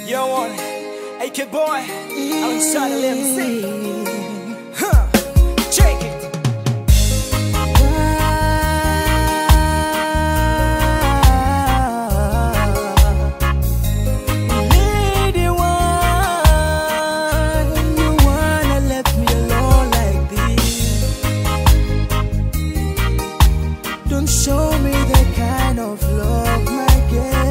Yo, one, AK boy, I'm inside of MC. Huh, check it. Lady one, you wanna let me alone like this? Don't show me the kind of love my girl.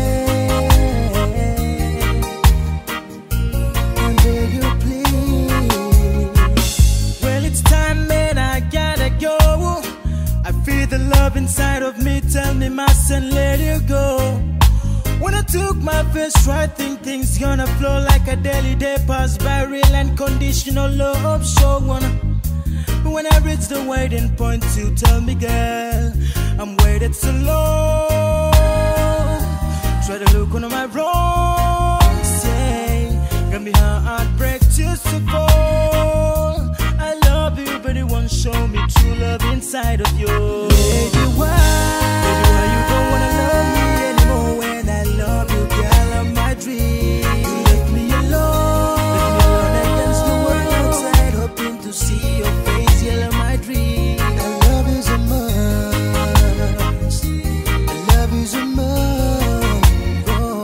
The love inside of me tell me mustn't let you go. When I took my first try, think things gonna flow like a daily day pass by, real and conditional love show one. But when I reach the waiting point, you tell me, girl, I'm waited so long. Try to look on my wrong, say, got me heartbreak just to fall. I love you, but it won't show me true love inside of you. Baby, why you don't wanna love me anymore when I love you, girl, I'm my dream. You left me alone against the world outside, hoping to see your face, girl, I'm my dream. I love you so much, I love you so much. Oh.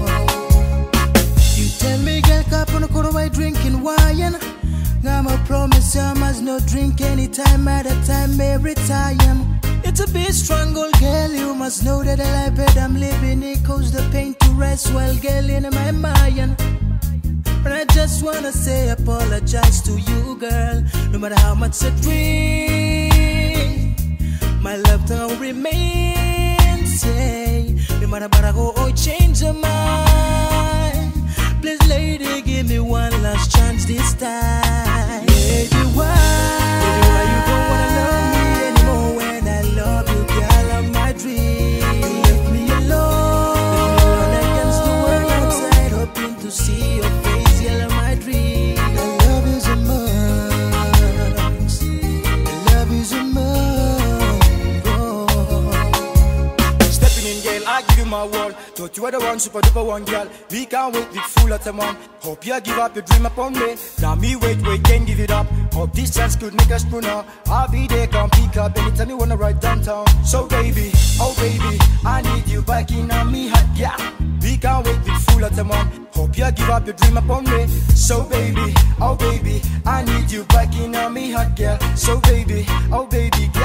You tell me, girl, cup on the corner while drinking wine. I'm a promise I must not drink anytime at a time, every time. It's a bit strangle, girl, you must know that the life that I'm living, it caused the pain to rest well, girl, in my mind. But I just wanna say apologize to you, girl, no matter how much I drink. My love don't remain, say, no matter what I go or change your mind. Please, lady, give me one last chance this time. Baby, why you don't wanna love me anymore when I love you, girl, I'm my dream. You left me alone against the world outside, hoping to see your face, girl, I'm my dream. I love you so much, I love you so much. Oh. Stepping in, girl, I give you my word. Thought you were the one, super duper one, girl. We can't wait, we full of them on. Hope you give up your dream upon me. Now me wait, can't give it up. Hope this chance could make us spooner. I'll be there, come pick up anytime you wanna ride downtown. So baby, oh baby, I need you back in on me hot, yeah. We can't wait, we full of them on. Hope you give up your dream upon me. So baby, oh baby, I need you back in on me hot, girl. So baby, oh baby, girl.